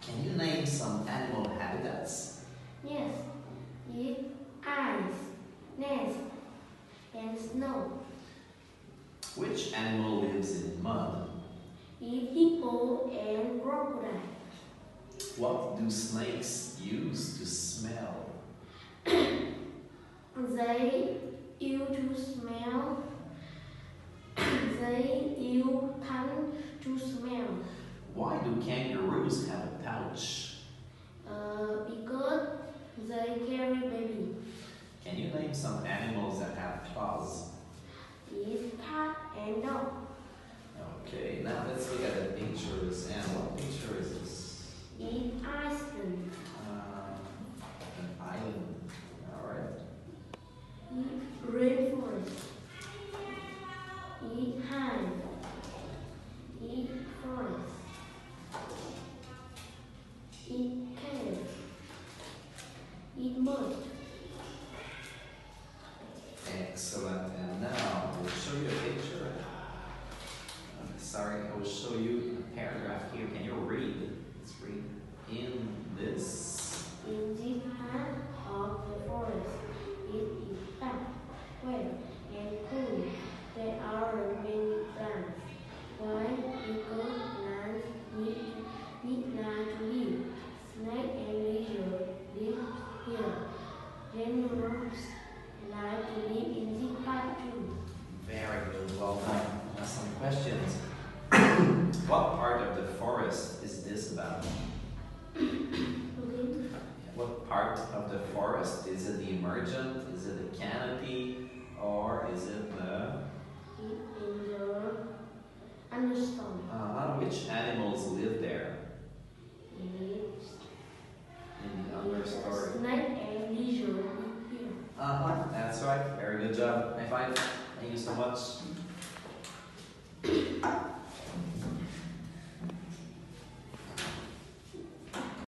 Can you name some animal habitats? Yes, it ice, nest, and snow. Which animal lives in mud? It hippo and crocodile. What do snakes use to smell? They use to smell. They use tongue to smell. Why do kangaroos have a pouch? Because they carry baby. Can you name some animals that have claws? It's cat and dog. Okay, now let's look at the pictures. And what picture is this? It's Iceland. An island. Alright. It's rainforest. It's hive. It's forest. It's cave. It's mud. Excellent. And now I will show you a picture. Sorry, I will show you a paragraph here. Can you read? Let's read. In this. In this part of the forest, it is dark, wet, and cool. There are many plants. Why? Because plants need light to live. Snake and lizard live here. Generals like to live in this part too. Very good. Well done. Now some questions. What part of the forest is this about? Okay. What part of the forest? Is it the emergent? Is it the canopy? Or is it the... In the understone. Which animals live there? It's In the understory. snake and lizard live here. That's right. Very good job. High five. Thank you so much.